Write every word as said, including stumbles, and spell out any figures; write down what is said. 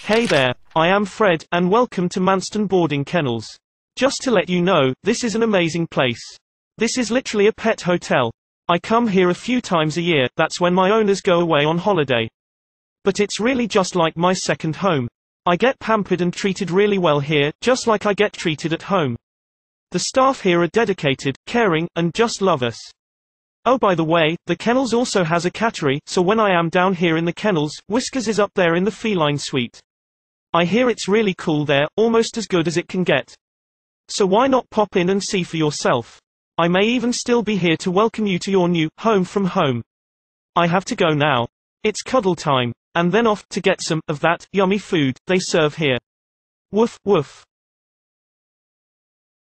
Hey there, I am Fred, and welcome to Manston Boarding Kennels. Just to let you know, this is an amazing place. This is literally a pet hotel. I come here a few times a year, that's when my owners go away on holiday. But it's really just like my second home. I get pampered and treated really well here, just like I get treated at home. The staff here are dedicated, caring, and just love us. Oh, by the way, the kennels also has a cattery, so when I am down here in the kennels, Whiskers is up there in the feline suite. I hear it's really cool there, almost as good as it can get. So why not pop in and see for yourself? I may even still be here to welcome you to your new home from home. I have to go now. It's cuddle time, and then off to get some of that yummy food they serve here. Woof, woof.